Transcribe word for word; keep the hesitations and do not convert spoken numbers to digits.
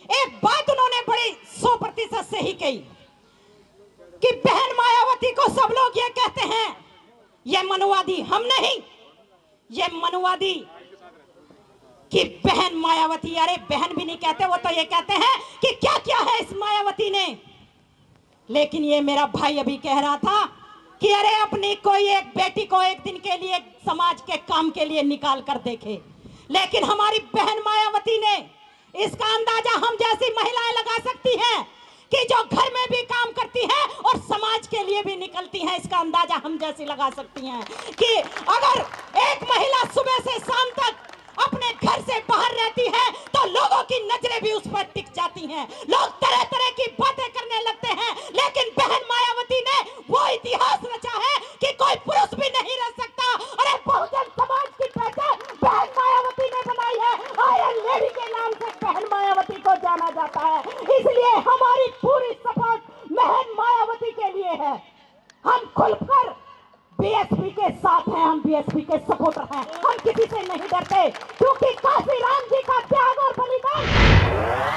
एक बात उन्होंने बड़ी सौ प्रतिशत सही कही कि बहन मायावती को सब लोग ये कहते हैं ये मनुवादी, हम नहीं, ये मनुवादी कि बहन मायावती। अरे बहन भी नहीं कहते, वो तो ये कहते हैं कि क्या क्या है इस मायावती ने। लेकिन ये मेरा भाई अभी कह रहा था कि अरे अपनी कोई एक बेटी को एक दिन के लिए समाज के काम के लिए निकाल कर देखे। लेकिन हमारी बहन मायावती ने, इसका अंदाजा हम जैसी महिलाएं लगा सकती हैं कि जो घर में भी काम करती हैं और समाज के लिए भी निकलती हैं, इसका अंदाजा हम जैसी लगा सकती हैं कि अगर एक महिला सुबह से शाम तक अपने घर से बाहर रहती है तो लोगों की नजरें भी उस पर टिक जाती हैं, लोग तरह तरह की बातें करने लगते हैं। लेकिन बहन मायावती ने वो इतिहास रचा है कि कोई पुरुष भी नहीं रह सकता। अरे बहुजन समाज की पहचान बहन मायावती ने बनाई है, आयरन लेडी के नाम से बहन मायावती को जाना जाता है। इसलिए हमारी पूरी सपोर्ट बहन मायावती के लिए है। हम खुलकर बीएसपी के साथ हैं, हम बीएसपी के सपोर्टर हैं, हम किसी से नहीं डरते, क्योंकि काशी राम जी का त्याग और बलिदान